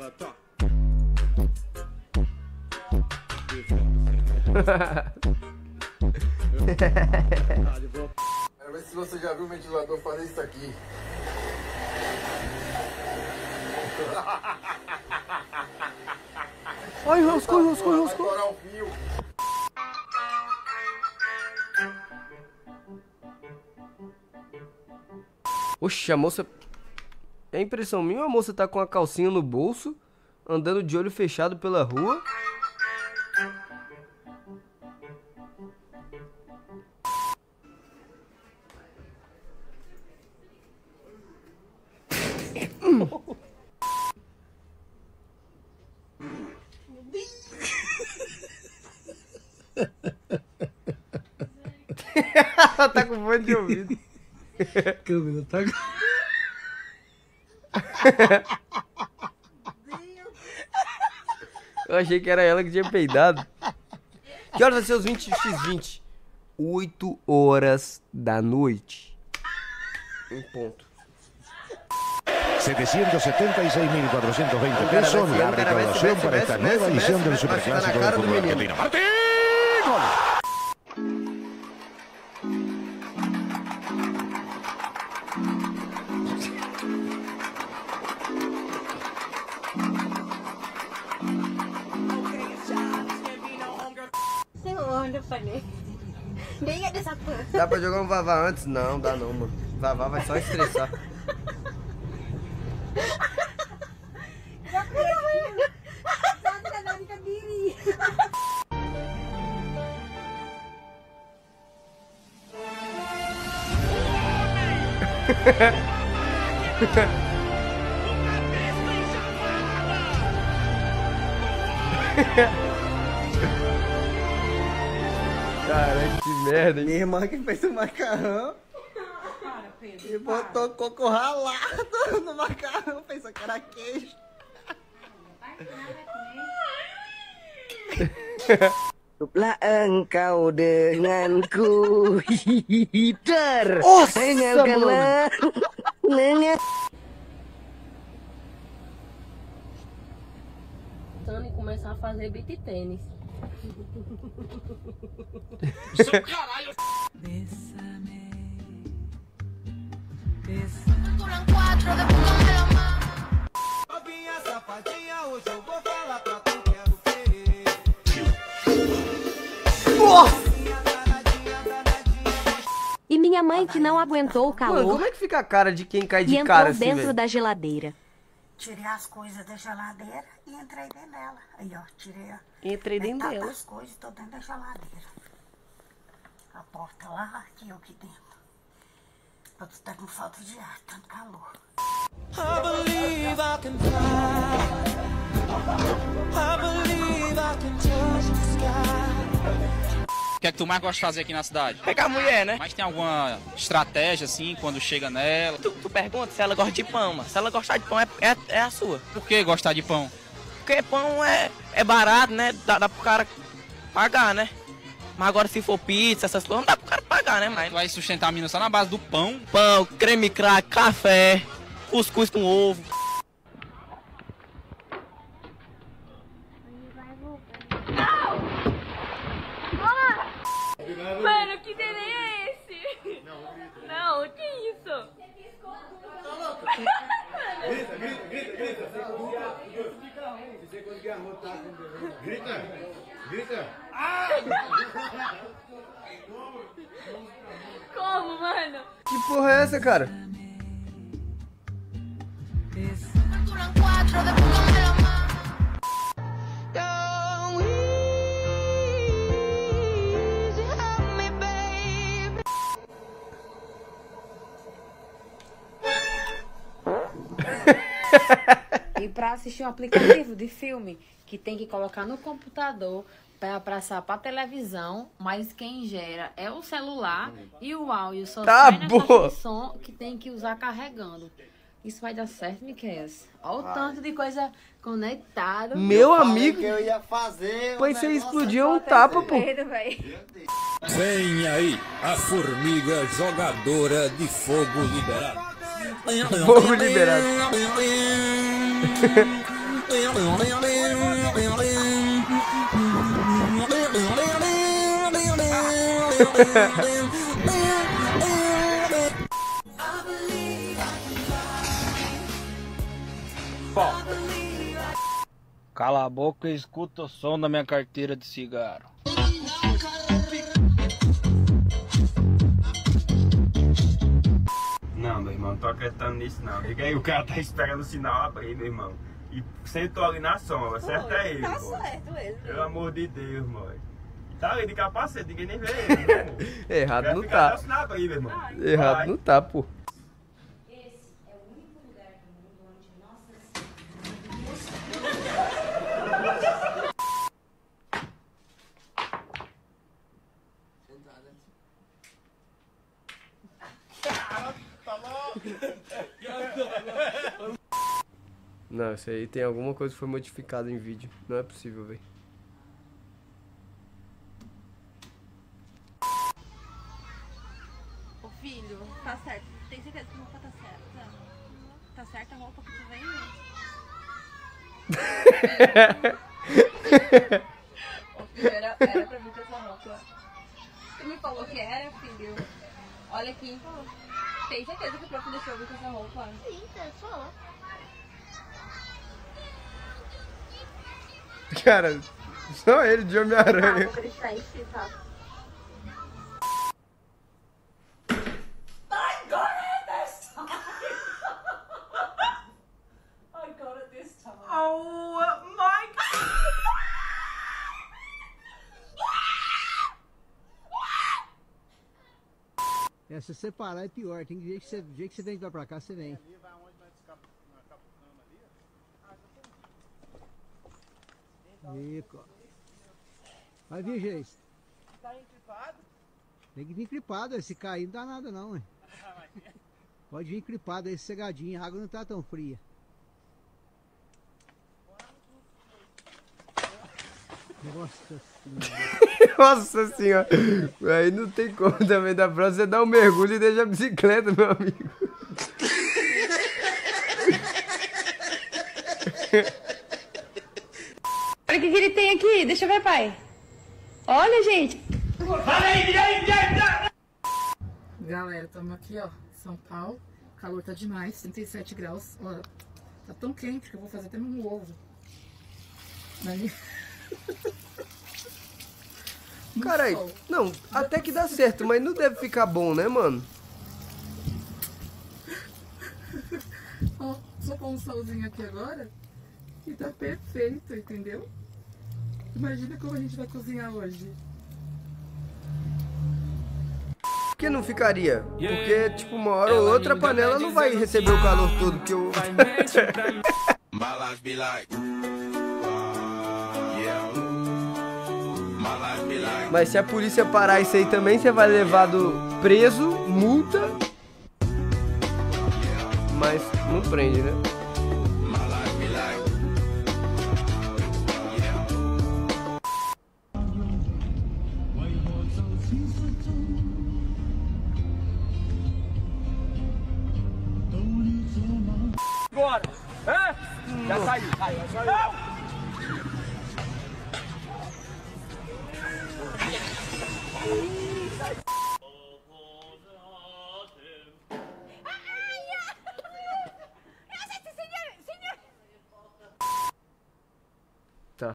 Quero ver se você já viu o ventilador fazer isso aqui. Ai, roscou. Vai estourar o fio. Oxe, a moça... É impressão minha ou a moça tá com a calcinha no bolso, andando de olho fechado pela rua? Ela tá com fone de ouvido. Câmera, tá? Eu achei que era ela que tinha peidado. Que horas vai ser os 20x20? 8 horas da noite. Em ponto. 776.420 pesos la recaudación para esta nueva edición del Superclásico del fútbol argentino. ¡Martín! ¡Gol! Sem onda, eu falei. Nem é dessa coisa. Dá pra jogar um Vavá antes? Não, dá não, mano. Vavá vai só estressar. Caralho, que merda, hein? Minha irmã que fez o macarrão e botou coco ralado no macarrão, pensou que era queijo. Hiduplah engkau denganku, Hider. Tinggalkanlah dengan E começar a fazer beat tênis. Seu caralho! Novinha safadinha, hoje eu vou falar pra tu, quero querer. E minha mãe, que não aguentou o Mano, como calor é que fica a cara de quem cai e de entrou cara assim, dentro velho? da geladeira. Tirei as coisas da geladeira e entrei dentro dela. Aí, ó, tirei Entrei dentro metade dela. das coisas e tô dentro da geladeira. A porta lá e eu aqui dentro. Eu tô até com falta de ar, tanto calor. I believe I can fly. I believe I can touch the sky. O que é que tu mais gosta de fazer aqui na cidade? Pegar a mulher, né? Mas tem alguma estratégia, assim, quando chega nela? Tu pergunta se ela gosta de pão, mano. Se ela gostar de pão, é a sua. Por que gostar de pão? Porque pão é barato, né? Dá pro cara pagar, né? Mas agora se for pizza, essas coisas, não dá pro cara pagar, né? Mas Tu vai sustentar a mina só na base do pão? pão, creme crack, café, cuscuz com ovo. Mano, que neném é esse? Não, que isso? Grita! Como, mano? Que porra é essa, cara? E pra assistir um aplicativo de filme que tem que colocar no computador para passar pra televisão, mas quem gera é o celular e o áudio só Tá sai na caixa boa. de som que tem que usar carregando. Isso vai dar certo, Miqueias? Olha o tanto de coisa conectada. Meu amigo, Que eu ia fazer. pois você explodiu um tapa, pô. Vem aí a formiga jogadora de fogo liberado. Fogo liberado. Cala a boca e escuta o som da minha carteira de cigarro. Não, meu irmão, não tô acreditando nisso não. Liga aí, o cara tá esperando o sinal abrir, meu irmão. E sentou ali na sombra, acerta ele. Tá boy. certo ele. Pelo amor de Deus, mãe. Tá ali de capacete, ninguém nem vê ele, né? Errado Vai não ficar até tá. o sinal abrir, meu irmão. Errado Vai. não tá, pô. Não, isso aí tem alguma coisa que foi modificada em vídeo. Não é possível, velho. Ô filho, tá certo. Tem certeza que a roupa tá certa? Tá certa a roupa que tu vem? Ô filho, era pra mim ter essa roupa. Tu me falou que era, filho. Olha aqui. Tem certeza que o prof deixou eu vir com essa roupa? Sim, só. Cara, só ele de Homem-Aranha. Vou acreditar em si, tá? Oh my God! É, se você parar é pior. Tem jeito que você vem pra cá, você vem. Vai vir, Geis. Tá encripado? Tem que vir encripado, se cair não dá nada não, hein? Pode vir encripado aí, cegadinho, a água não tá tão fria. Nossa senhora. Nossa senhora. Aí não tem como também. Da próxima você dá um mergulho e deixa a bicicleta, meu amigo. Olha o que ele tem aqui. Deixa eu ver, pai. Olha, gente. Galera, estamos aqui, ó, São Paulo. O calor tá demais, 37 graus. Olha, tá tão quente que eu vou fazer até um ovo. Aí... Carai, não, até que dá certo, mas não deve ficar bom, né, mano? Ó, só com um solzinho aqui agora e tá perfeito, entendeu? Imagina como a gente vai cozinhar hoje. Por que não ficaria? Porque, tipo, uma hora ou outra a panela não vai receber o calor todo que eu... Mas se a polícia parar isso aí também, você vai levado preso, multa. Mas não prende, né? Bora! Hã? Já saiu. Não!